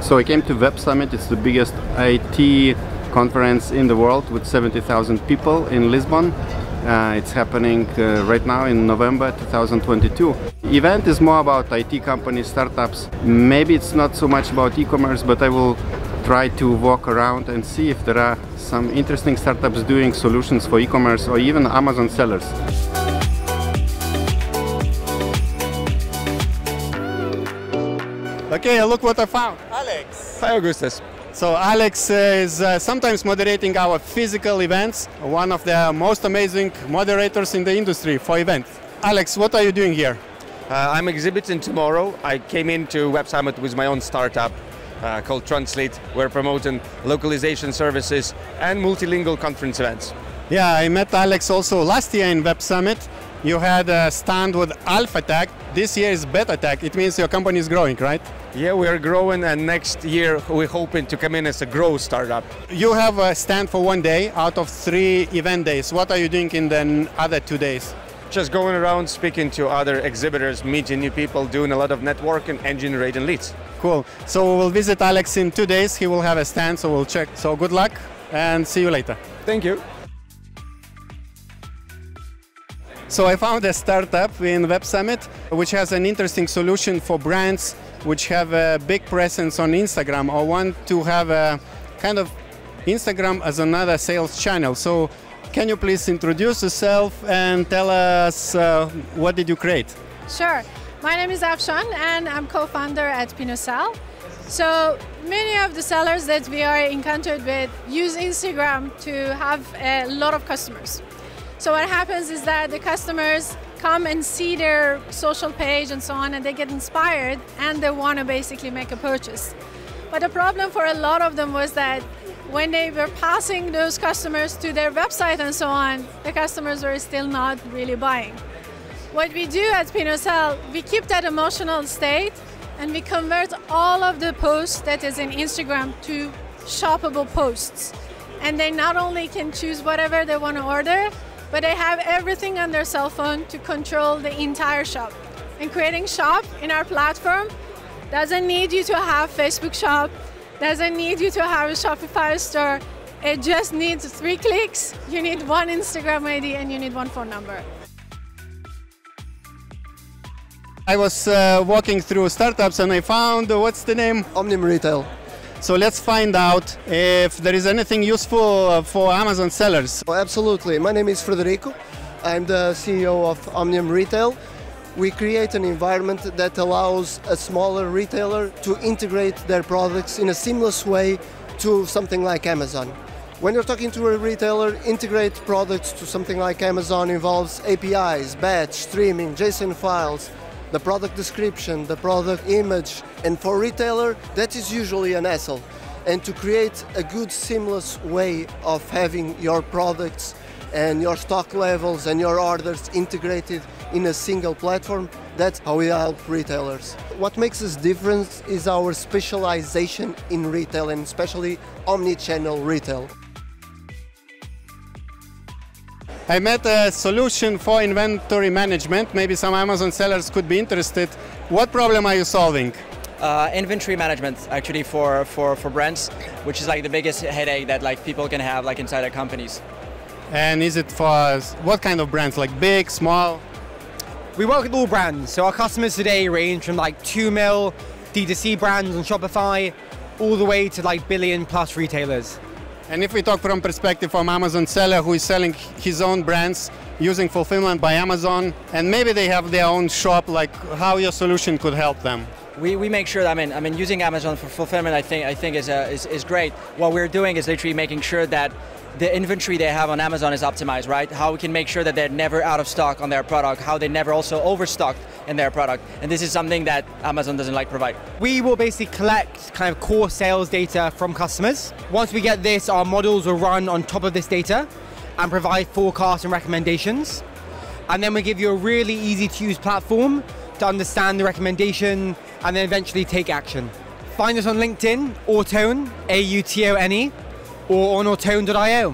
So I came to Web Summit. It's the biggest IT conference in the world with 70,000 people in Lisbon. It's happening right now in November 2022. The event is more about IT companies, startups. Maybe it's not so much about e-commerce, but I will try to walk around and see if there are some interesting startups doing solutions for e-commerce or even Amazon sellers. Okay, look what I found. Alex. Hi, Augustus. So Alex is sometimes moderating our physical events, one of the most amazing moderators in the industry for events. Alex, what are you doing here? I'm exhibiting tomorrow. I came into Web Summit with my own startup called TRANSLIT. We're promoting localization services and multilingual conference events. Yeah, I met Alex also last year in Web Summit. You had a stand with Alpha Tech. This year is Beta Tech. It means your company is growing, right? Yeah, we are growing, and next year we're hoping to come in as a growth startup. You have a stand for 1 day out of 3 event days. What are you doing in the other 2 days? Just going around speaking to other exhibitors, meeting new people, doing a lot of networking and generating leads. Cool. So we'll visit Alex in 2 days. He will have a stand, so we'll check. So good luck and see you later. Thank you. So I found a startup in Web Summit which has an interesting solution for brands which have a big presence on Instagram or want to have a kind of Instagram as another sales channel. So can you please introduce yourself and tell us what did you create? Sure. My name is Afshan and I'm co-founder at Pinosal. So many of the sellers that we are encountered with use Instagram to have a lot of customers. So what happens is that the customers come and see their social page and so on, and they get inspired and they want to basically make a purchase. But the problem for a lot of them was that when they were passing those customers to their website and so on, the customers were still not really buying. What we do at Pinosal, we keep that emotional state and we convert all of the posts that is in Instagram to shoppable posts. And they not only can choose whatever they want to order, but they have everything on their cell phone to control the entire shop. And creating shop in our platform doesn't need you to have Facebook shop, doesn't need you to have a Shopify store. It just needs 3 clicks. You need 1 Instagram ID and you need 1 phone number. I was walking through startups and I found, what's the name? Omnium Retail. So let's find out if there is anything useful for Amazon sellers. Oh, absolutely. My name is Frederico. I'm the CEO of Omnium Retail. We create an environment that allows a smaller retailer to integrate their products in a seamless way to something like Amazon. When you're talking to a retailer, integrate products to something like Amazon involves APIs, batch, streaming, JSON files, the product description, the product image, and for retailer, that is usually an hassle. And to create a good seamless way of having your products and your stock levels and your orders integrated in a single platform, that's how we help retailers. What makes us different is our specialization in retail, and especially omni-channel retail. I met a solution for inventory management. Maybe some Amazon sellers could be interested. What problem are you solving? Inventory management, actually, for brands, which is like the biggest headache that like people can have like inside their companies. And is it for what kind of brands? Like big, small? We work with all brands. So our customers today range from like 2 mil D2C brands on Shopify, all the way to like billion-plus retailers. And if we talk from perspective from Amazon seller who is selling his own brands using fulfillment by Amazon, and maybe they have their own shop, like how your solution could help them? We make sure that, I mean, using Amazon for fulfillment, I think is great. What we're doing is literally making sure that the inventory they have on Amazon is optimized, right? How we can make sure that they're never out of stock on their product, how they never also overstocked in their product. And this is something that Amazon doesn't like provide. We will basically collect kind of core sales data from customers. Once we get this, our models will run on top of this data and provide forecasts and recommendations. And then we give you a really easy to use platform to understand the recommendation and then eventually take action. Find us on LinkedIn, Autone, A-U-T-O-N-E, or on Autone.io.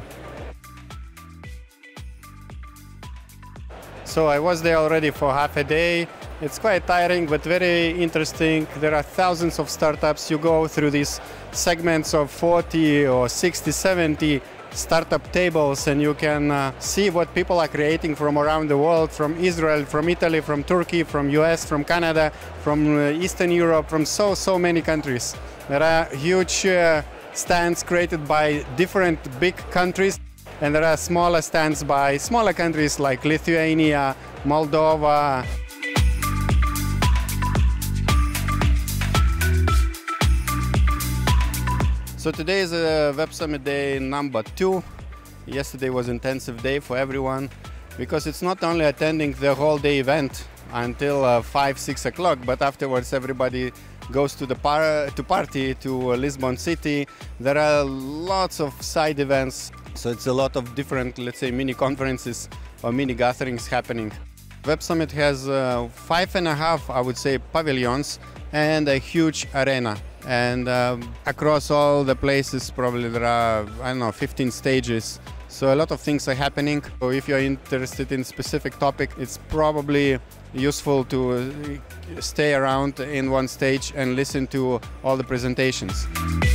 So I was there already for half a day. It's quite tiring, but very interesting. There are thousands of startups. You go through these segments of 40 or 60, 70 startup tables, and you can see what people are creating from around the world, from Israel, from Italy, from Turkey, from US, from Canada, from Eastern Europe, from so many countries. There are huge stands created by different big countries, and there are smaller stands by smaller countries like Lithuania, Moldova. So today is Web Summit Day number 2. Yesterday was an intensive day for everyone, because it's not only attending the whole day event until 5, 6 o'clock, but afterwards everybody goes to the party to Lisbon city. There are lots of side events, so it's a lot of different, let's say, mini conferences or mini gatherings happening. Web Summit has 5.5, I would say, pavilions and a huge arena. And across all the places, probably there are, I don't know, 15 stages. So a lot of things are happening. So if you're interested in a specific topic, it's probably useful to stay around in one stage and listen to all the presentations.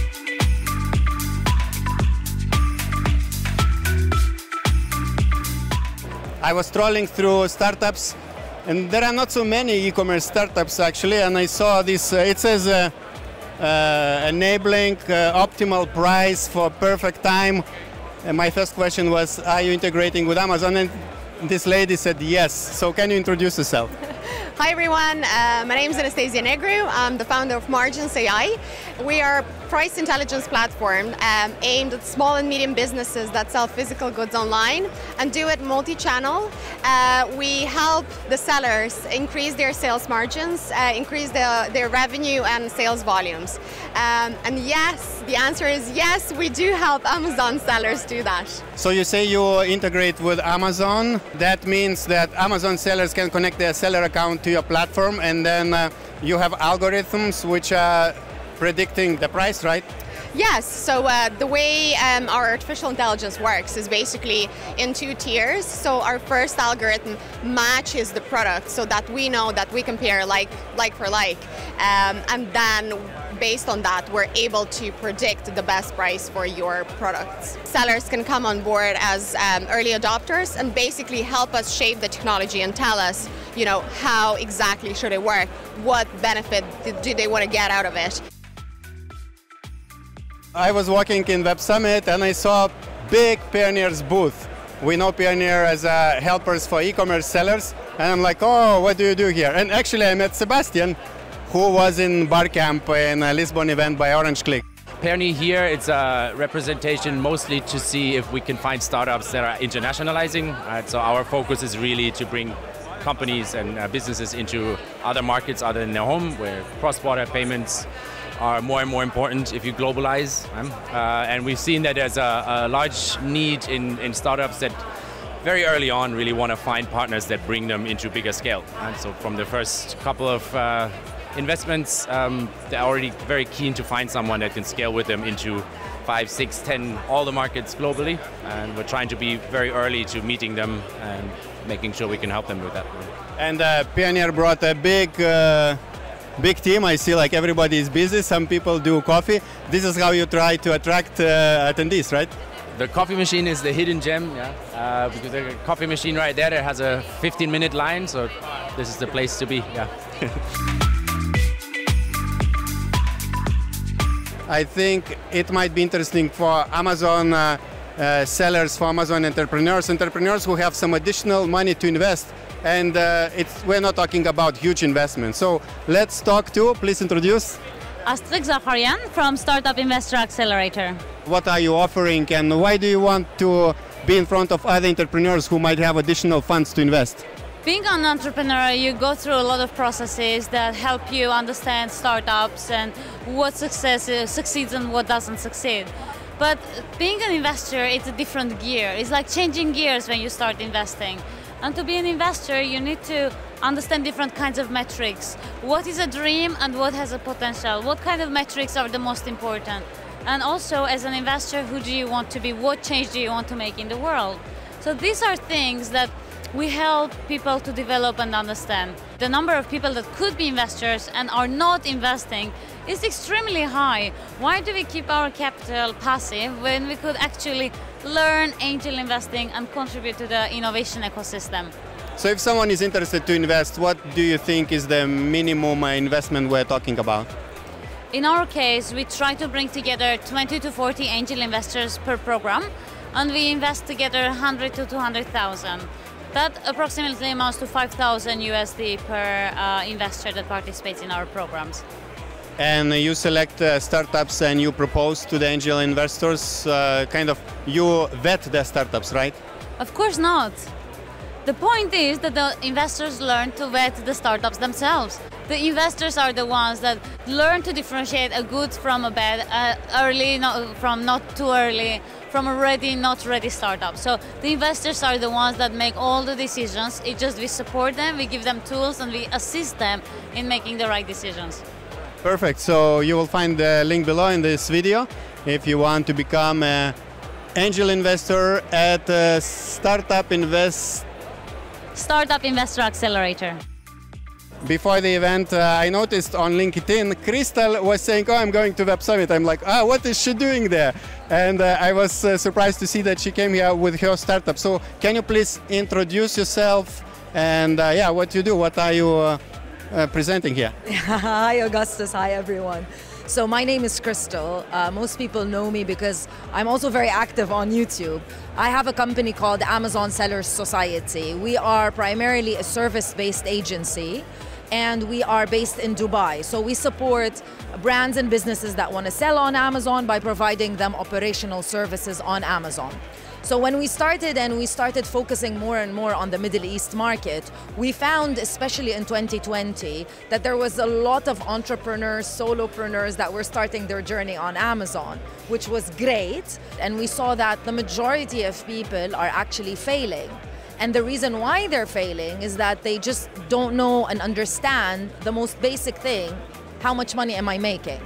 I was strolling through startups, and there are not so many e-commerce startups actually, and I saw this, it says enabling optimal price for perfect time. And my first question was, are you integrating with Amazon? And this lady said yes. So can you introduce yourself? Hi everyone, my name is Anastasia Negru. I'm the founder of MarginsAi. We are a price intelligence platform aimed at small and medium businesses that sell physical goods online and do it multi-channel. We help the sellers increase their sales margins, increase their revenue and sales volumes. And yes, the answer is yes, we do help Amazon sellers do that. So you say you integrate with Amazon. That means that Amazon sellers can connect their seller account to your platform, and then you have algorithms which are predicting the price, right? Yes, so the way our artificial intelligence works is basically in 2 tiers. So our first algorithm matches the product so that we know that we compare like for like. And then based on that, we're able to predict the best price for your products. Sellers can come on board as early adopters and basically help us shape the technology and tell us, you know, how exactly should it work, what benefit do they want to get out of it. I was walking in Web Summit and I saw big Payoneer's booth. We know Payoneer as helpers for e-commerce sellers, and I'm like, oh, what do you do here? And actually I met Sebastian, who was in Barcamp in a Lisbon event by OrangeClick. Payoneer here, it's a representation mostly to see if we can find startups that are internationalizing. So our focus is really to bring companies and businesses into other markets other than their home, where cross-border payments are more and more important if you globalize. And we've seen that there's a large need in startups that very early on really want to find partners that bring them into bigger scale. And so from the first couple of investments, they're already very keen to find someone that can scale with them into 5, 6, 10, all the markets globally. And we're trying to be very early to meeting them and making sure we can help them with that. And Payoneer brought a big team. I see like everybody is busy. Some people do coffee. This is how you try to attract attendees, right? The coffee machine is the hidden gem, yeah. Because the coffee machine right there that has a 15-minute line, so this is the place to be, yeah. I think it might be interesting for Amazon sellers, for Amazon entrepreneurs who have some additional money to invest. And we're not talking about huge investments. So let's talk to, please introduce. Astrid Zacharian from Startup Investor Accelerator. What are you offering, and why do you want to be in front of other entrepreneurs who might have additional funds to invest? Being an entrepreneur, you go through a lot of processes that help you understand startups and what succeeds and what doesn't succeed. But being an investor, it's a different gear. It's like changing gears when you start investing. And to be an investor, you need to understand different kinds of metrics. What is a dream and what has a potential? What kind of metrics are the most important? And also, as an investor, who do you want to be? What change do you want to make in the world? So these are things that we help people to develop and understand. the number of people that could be investors and are not investing is extremely high. Why do we keep our capital passive when we could actually learn angel investing and contribute to the innovation ecosystem? So if someone is interested to invest, what do you think is the minimum investment we're talking about? In our case, we try to bring together 20 to 40 angel investors per program, and we invest together 100 to 200,000. That approximately amounts to 5,000 USD per investor that participates in our programs. And you select startups and you propose to the angel investors, you vet the startups, right? Of course not. The point is that the investors learn to vet the startups themselves. The investors are the ones that learn to differentiate a good from a bad, early from not too early, from a ready, not ready startup. So the investors are the ones that make all the decisions. It's just we support them, we give them tools, and we assist them in making the right decisions. Perfect. So you will find the link below in this video if you want to become an angel investor at Startup Investor Accelerator. Before the event, I noticed on LinkedIn, Crystal was saying, oh, I'm going to Web Summit. I'm like, what is she doing there? And I was surprised to see that she came here with her startup. So can you please introduce yourself and what you do? What are you presenting here? Hi, Augustus. Hi, everyone. So my name is Crystal. Most people know me because I'm also very active on YouTube. I have a company called Amazon Sellers Society. We are primarily a service-based agency, and we are based in Dubai. So we support brands and businesses that want to sell on Amazon by providing them operational services on Amazon. So when we started focusing more and more on the Middle East market, we found, especially in 2020, that there was a lot of entrepreneurs, solopreneurs that were starting their journey on Amazon, which was great. And we saw that the majority of people are actually failing. And the reason why they're failing is that they just don't know and understand the most basic thing: how much money am I making?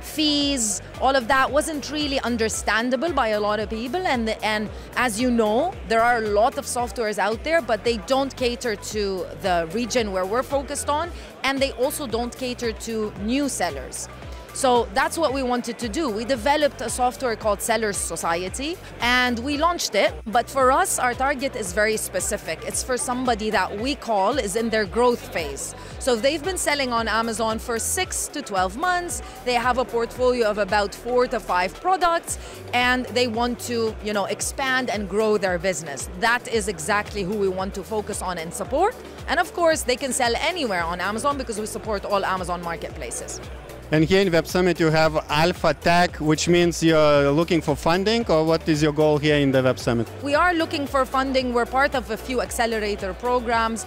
Fees, all of that wasn't really understandable by a lot of people, and as you know, there are a lot of softwares out there, but they don't cater to the region where we're focused on, and they also don't cater to new sellers. So that's what we wanted to do. We developed a software called Sellers Society, and we launched it. But for us, our target is very specific. It's for somebody that we call is in their growth phase. So if they've been selling on Amazon for 6 to 12 months, they have a portfolio of about 4 to 5 products, and they want to, expand and grow their business. That is exactly who we want to focus on and support. And of course, they can sell anywhere on Amazon because we support all Amazon marketplaces. And here in Web Summit you have Alpha Tech, which means you're looking for funding, or what is your goal here in the Web Summit? We are looking for funding. We're part of a few accelerator programs.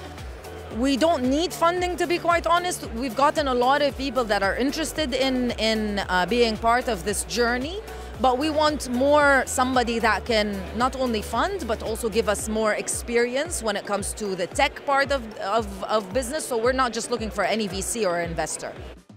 We don't need funding, to be quite honest. We've gotten a lot of people that are interested in being part of this journey, but we want somebody that can not only fund, but also give us more experience when it comes to the tech part of business. So we're not just looking for any VC or investor.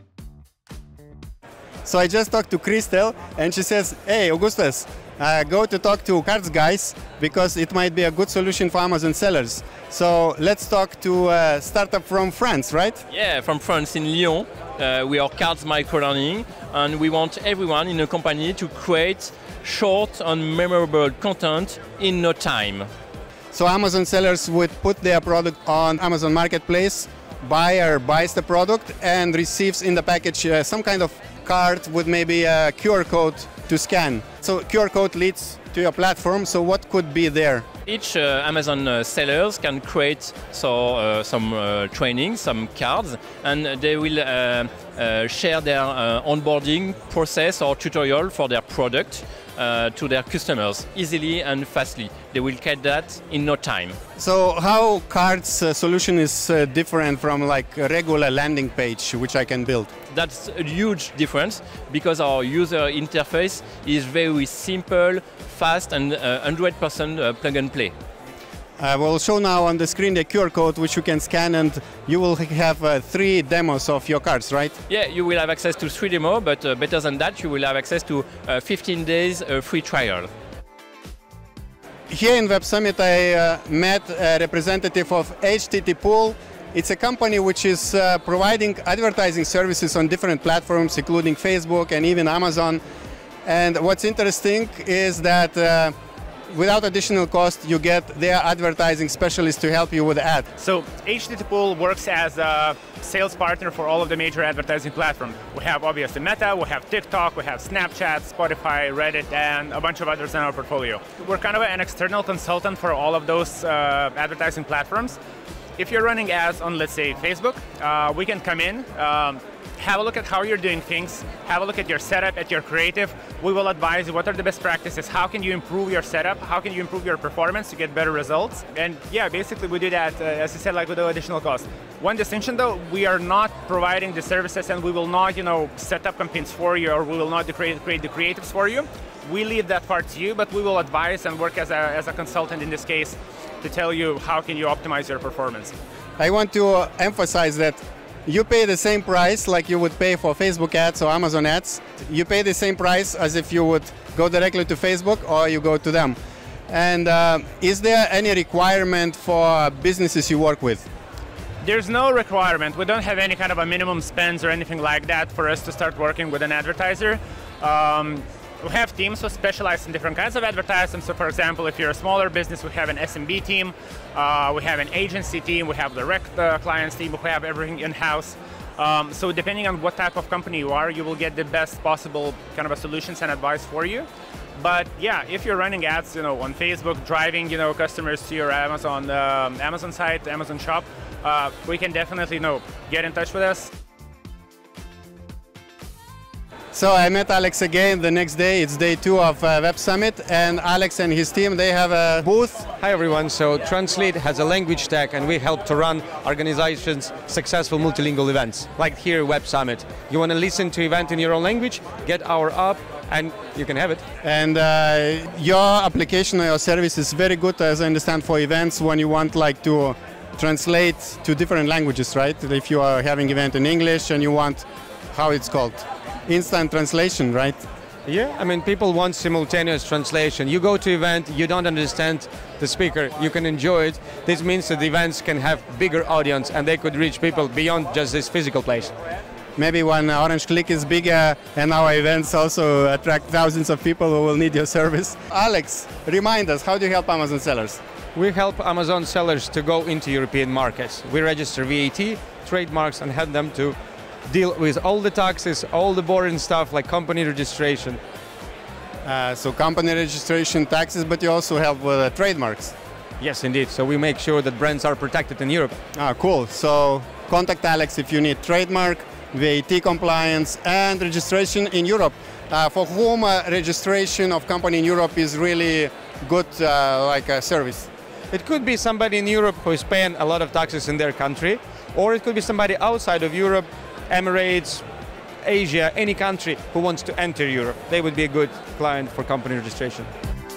So I just talked to Crystal, and she says, hey, Augustus, go to talk to cards guys, because it might be a good solution for Amazon sellers. So let's talk to a startup from France, right? Yeah, from France, in Lyon. We are Cards Microlearning, and we want everyone in a company to create short and memorable content in no time. So Amazon sellers would put their product on Amazon Marketplace, buyer buys the product and receives in the package some kind of card with maybe a QR code to scan. So QR code leads to your platform, so what could be there? Each Amazon sellers can create some training, some cards, and they will share their onboarding process or tutorial for their product to their customers easily and fastly. They will get that in no time. So how Cards solution is different from like a regular landing page which I can build? That's a huge difference because our user interface is very simple, fast, and 100% plug and play. I will show now on the screen the QR code which you can scan, and you will have 3 demos of your cards, right? Yeah, you will have access to 3 demos, but better than that, you will have access to 15 days free trial. Here in Web Summit I met a representative of Httpool, It's a company which is providing advertising services on different platforms, including Facebook and even Amazon. And what's interesting is that without additional cost, you get their advertising specialist to help you with the ad. So Httpool works as a sales partner for all of the major advertising platforms. We have obviously Meta, we have TikTok, we have Snapchat, Spotify, Reddit, and a bunch of others in our portfolio. We're kind of an external consultant for all of those advertising platforms. If you're running ads on, let's say, Facebook, we can come in, have a look at how you're doing things, have a look at your setup, at your creative. We will advise you what are the best practices, how can you improve your setup, how can you improve your performance to get better results. And yeah, basically we do that, as I said, like with no additional cost. One distinction though, we are not providing the services and we will not, set up campaigns for you, or we will not create the creatives for you. We leave that part to you, but we will advise and work as a consultant in this case to tell you how can you optimize your performance. I want to emphasize that you pay the same price like you would pay for Facebook ads or Amazon ads. You pay the same price as if you would go directly to Facebook or you go to them. And is there any requirement for businesses you work with? There's no requirement. We don't have any kind of a minimum spends or anything like that for us to start working with an advertiser. We have teams who specialize in different kinds of advertising. So for example, if you're a smaller business, we have an SMB team, we have an agency team, we have direct clients team, we have everything in-house. So depending on what type of company you are, you will get the best possible kind of a solutions and advice for you. But yeah, if you're running ads, on Facebook, driving, customers to your Amazon site, Amazon shop, we can definitely, get in touch with us. So I met Alex again the next day. It's day 2 of Web Summit, and Alex and his team, they have a booth. Hi everyone, so TRANSLIT has a language tech and we help to run organizations' successful multilingual events, like here Web Summit. You want to listen to event in your own language, get our app and you can have it. And your application or your service is very good, as I understand, for events when you want to translate to different languages, right? If you are having event in English and you want, how it's called? Instant translation, right? Yeah, people want simultaneous translation. You go to event, you don't understand the speaker, you can enjoy it. This means that the events can have bigger audience and they could reach people beyond just this physical place. Maybe when Orange Click is bigger and our events also attract thousands of people who will need your service. Alex, remind us, how do you help Amazon sellers? We help Amazon sellers to go into European markets. We register VAT, trademarks and help them to deal with all the taxes, all the boring stuff like company registration. So company registration, taxes, but you also help with trademarks. Yes, indeed. So we make sure that brands are protected in Europe. Cool. So contact Alex if you need trademark, VAT compliance and registration in Europe. For whom registration of company in Europe is really good like a service? It could be somebody in Europe who is paying a lot of taxes in their country, or it could be somebody outside of Europe, Emirates, Asia, any country who wants to enter Europe. They would be a good client for company registration.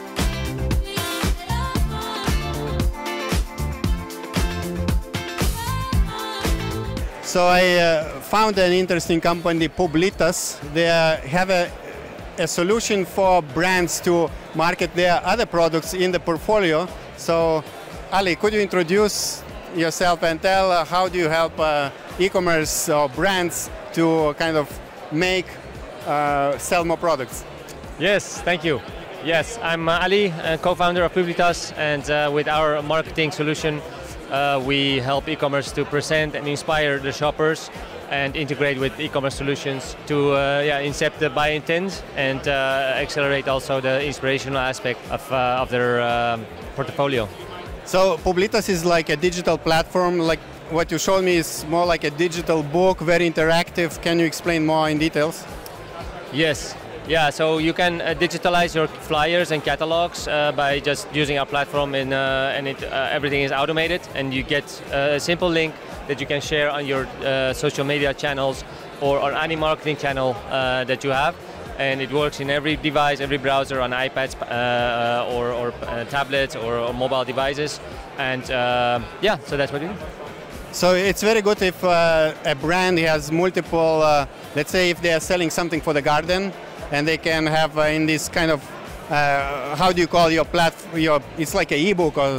So I found an interesting company, Publitas. They have a solution for brands to market their other products in the portfolio. So Ali, could you introduce yourself and tell how do you help e-commerce or brands to kind of sell more products? Yes, thank you. Yes, I'm Ali, co-founder of Publitas, and with our marketing solution, we help e-commerce to present and inspire the shoppers and integrate with e-commerce solutions to incept the buy intent and accelerate also the inspirational aspect of their portfolio. So Publitas is like a digital platform, like what you showed me is more like a digital book, very interactive. Can you explain more in details? Yes. Yeah, so you can digitalize your flyers and catalogs by just using our platform, and everything is automated, and you get a simple link that you can share on your social media channels or on any marketing channel that you have. And it works in every device, every browser, on iPads or tablets or mobile devices. And so that's what we do. So it's very good if a brand has multiple, let's say if they are selling something for the garden, and they can have in this kind of, how do you call your platform, it's like an ebook or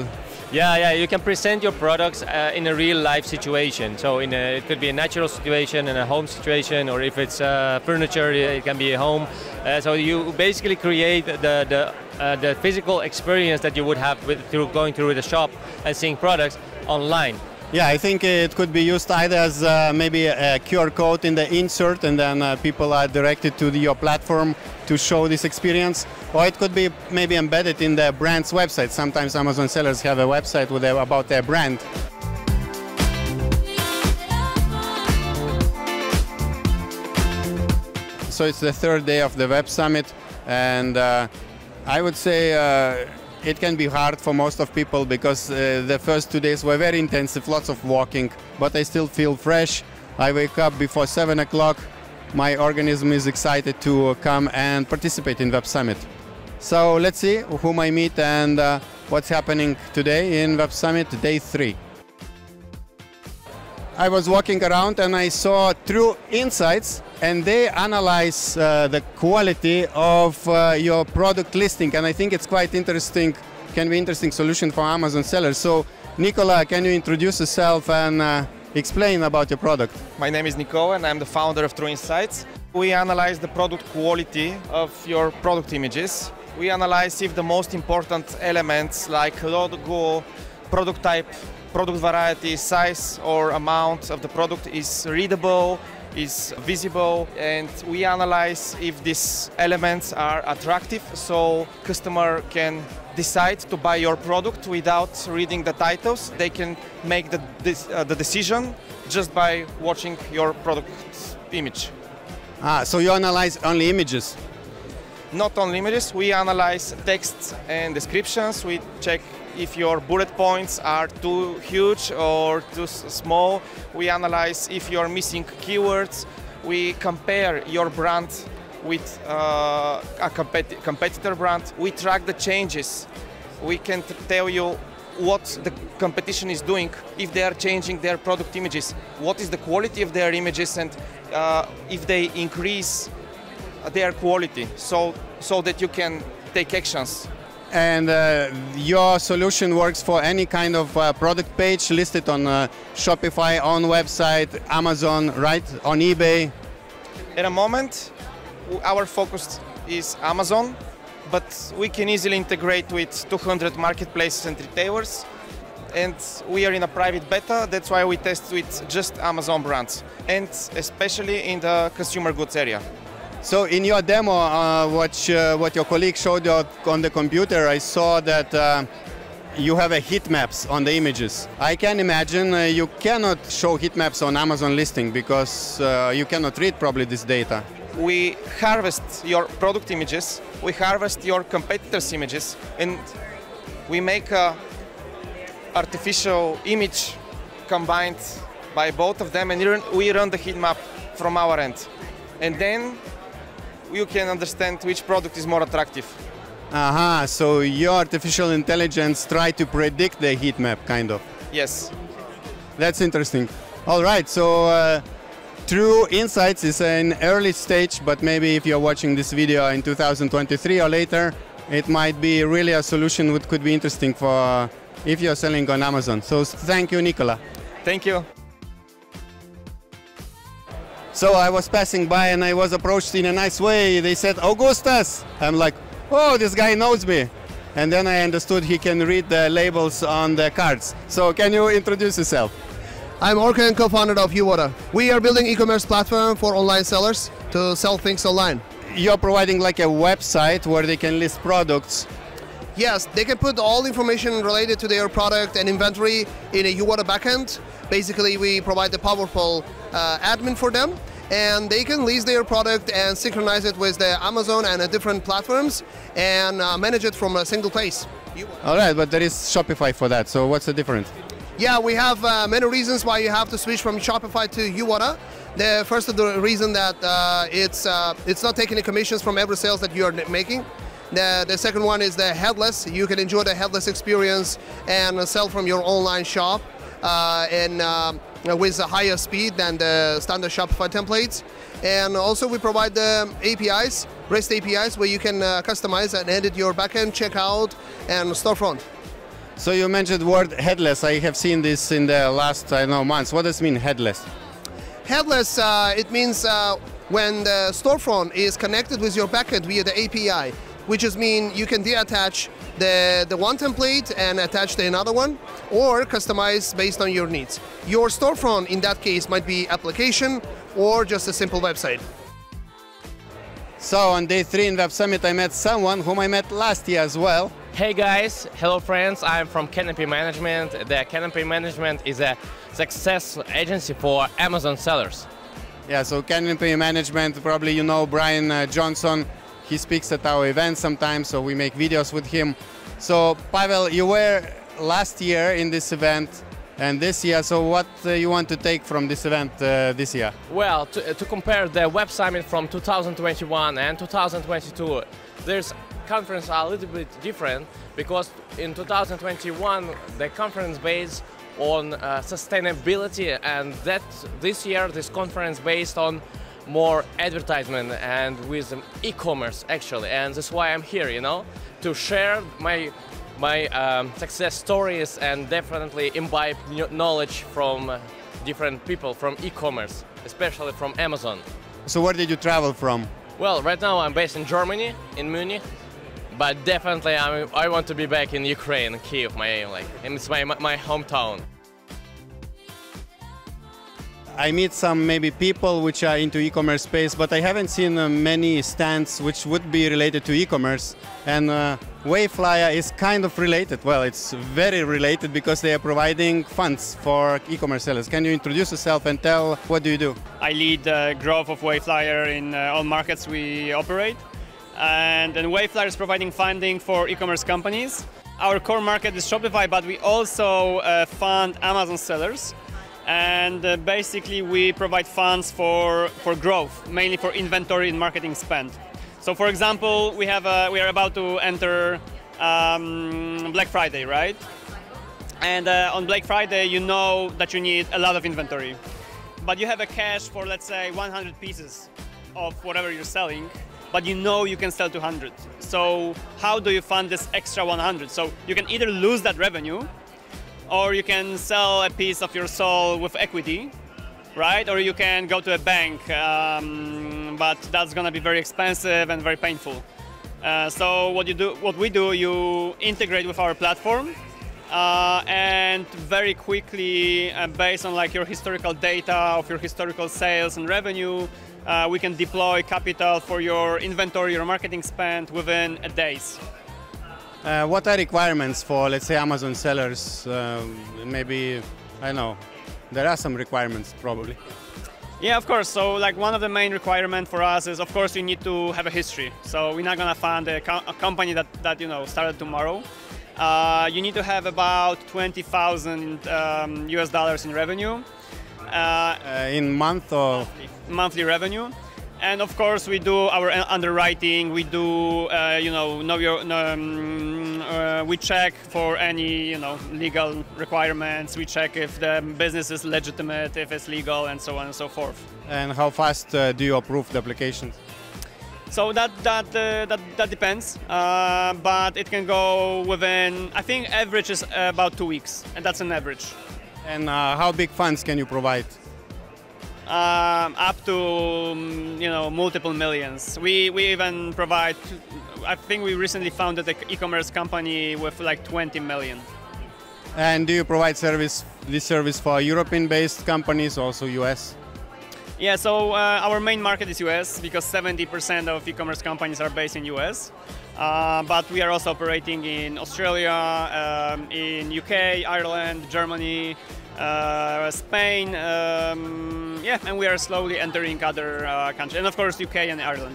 Yeah, you can present your products in a real life situation. So it could be a natural situation, in a home situation, or if it's furniture, it can be a home. So you basically create the physical experience that you would have through going through the shop and seeing products online. Yeah, I think it could be used either as maybe a QR code in the insert, and then people are directed to your platform to show this experience, or it could be maybe embedded in the brand's website. Sometimes Amazon sellers have a website about their brand. So it's the third day of the Web Summit, and I would say it can be hard for most of people because the first 2 days were very intensive, lots of walking, but I still feel fresh. I wake up before 7 o'clock. My organism is excited to come and participate in Web Summit. So let's see whom I meet and what's happening today in Web Summit Day 3. I was walking around and I saw True Insights, and they analyze the quality of your product listing, and I think it's quite interesting, can be interesting solution for Amazon sellers. So Nicola, can you introduce yourself and explain about your product? My name is Nico and I'm the founder of True Insights. We analyze the product quality of your product images. We analyze if the most important elements like logo, product type, product variety, size or amount of the product is readable, is visible, and we analyze if these elements are attractive so customer can decide to buy your product without reading the titles. They can make the decision just by watching your product image. So you analyze only images? Not only images, we analyze text and descriptions. We check if your bullet points are too huge or too small. We analyze if you're missing keywords. We compare your brand with a competitor brand. We track the changes. We can tell you what the competition is doing, if they are changing their product images, what is the quality of their images, and if they increase their quality, so that you can take actions. And your solution works for any kind of product page listed on Shopify, on website, Amazon, right? On eBay? At the moment, our focus is Amazon, but we can easily integrate with 200 marketplaces and retailers. And we are in a private beta, that's why we test with just Amazon brands, and especially in the consumer goods area. So in your demo, what your colleague showed you on the computer, I saw that you have a heat maps on the images. I can imagine you cannot show heat maps on Amazon listing because you cannot read probably this data. We harvest your product images, we harvest your competitors' images, and we make a artificial image combined by both of them, and we run the heat map from our end. And then you can understand which product is more attractive. So your artificial intelligence try to predict the heat map, kind of. Yes. That's interesting. All right, so True Insights is an early stage, but maybe if you're watching this video in 2023 or later, it might be really a solution that could be interesting for if you're selling on Amazon. So thank you, Nicola. Thank you. So I was passing by and I was approached in a nice way. They said, Augustas. I'm like, oh, this guy knows me. And then I understood he can read the labels on the cards. So can you introduce yourself? I'm Orkan, co-founder of Uvodo. We are building e-commerce platform for online sellers to sell things online. You're providing like a website where they can list products. Yes, they can put all information related to their product and inventory in a Uvodo backend. Basically, we provide the powerful admin for them, and they can list their product and synchronize it with the Amazon and different platforms and manage it from a single place. All right, but there is Shopify for that, so what's the difference? Yeah, we have many reasons why you have to switch from Shopify to Uvodo. The first of the reason that it's not taking the commissions from every sales that you are making. The second one is the headless. You can enjoy the headless experience and sell from your online shop with a higher speed than the standard Shopify templates. And also we provide the APIs, REST APIs, where you can customize and edit your backend, checkout, and storefront. So you mentioned the word headless. I have seen this in the last, I don't know, months. What does it mean, headless? Headless, it means when the storefront is connected with your backend via the API, which just means you can deattach the one template and attach the another one, or customize based on your needs. Your storefront in that case might be application or just a simple website. So on day 3 in Web Summit, I met someone whom I met last year as well. Hey guys, hello friends, I'm from Chernenko Management. The Chernenko Management is a success agency for Amazon sellers. Yeah, so Chernenko Management, probably you know Brian Johnson. He speaks at our events sometimes, so we make videos with him. So Pavel, you were last year in this event and this year, so what you want to take from this event this year? Well, to compare the Web Summit from 2021 and 2022, there's conference are a little bit different because in 2021 the conference based on sustainability, and that this year this conference based on more advertisement and with e-commerce actually, and that's why I'm here, you know, to share my success stories and definitely imbibe knowledge from different people from e-commerce, especially from Amazon. So where did you travel from? Well, right now I'm based in Germany, in Munich, but definitely I want to be back in Ukraine, Kyiv, it's my hometown. I meet some maybe people which are into e-commerce space, but I haven't seen many stands which would be related to e-commerce. And Wayflyer is kind of related. Well, it's very related because they are providing funds for e-commerce sellers. Can you introduce yourself and tell what do you do? I lead the growth of Wayflyer in all markets we operate. And Wayflyer is providing funding for e-commerce companies. Our core market is Shopify, but we also fund Amazon sellers. And basically we provide funds for growth, mainly for inventory and marketing spend. So for example, we are about to enter Black Friday, right? And on Black Friday, you know that you need a lot of inventory. But you have a cash for, let's say, 100 pieces of whatever you're selling, but you know you can sell 200. So how do you fund this extra 100? So you can either lose that revenue, or you can sell a piece of your soul with equity, right? Or you can go to a bank, but that's going to be very expensive and very painful. So what we do, you integrate with our platform, and very quickly, based on like your historical data of your historical sales and revenue, we can deploy capital for your inventory, your marketing spend within days. What are requirements for, let's say, Amazon sellers? Maybe, I don't know, there are some requirements probably. Yeah, of course. So like one of the main requirements for us is, of course, you need to have a history. So we're not going to fund a company that you know started tomorrow. You need to have about $20,000 US in revenue. In month or? Monthly revenue. And of course, we do our underwriting. We do, we check for any, legal requirements. We check if the business is legitimate, if it's legal, and so on and so forth. And how fast do you approve the applications? So that depends, but it can go within. I think average is about 2 weeks, and that's an average. And how big funds can you provide? Up to multiple millions. We even provide. I think we recently founded an e-commerce company with like 20 million. And do you provide this service for European-based companies, also US? Yeah. So our main market is US because 70% of e-commerce companies are based in US. But we are also operating in Australia, in UK, Ireland, Germany. Spain, and we are slowly entering other countries, and of course UK and Ireland.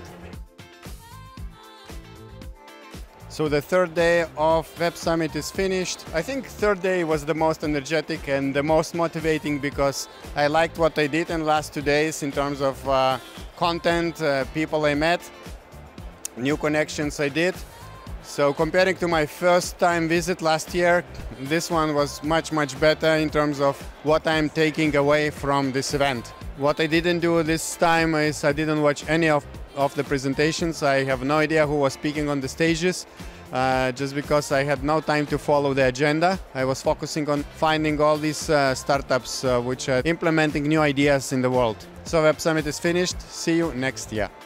So the third day of Web Summit is finished. I think third day was the most energetic and the most motivating because I liked what I did in the last 2 days in terms of content, people I met, new connections I did. So comparing to my first time visit last year, this one was much better in terms of what I'm taking away from this event. What I didn't do this time is I didn't watch any of the presentations. I have no idea who was speaking on the stages. just because I had no time to follow the agenda. I was focusing on finding all these startups which are implementing new ideas in the world. So Web Summit is finished. See you next year.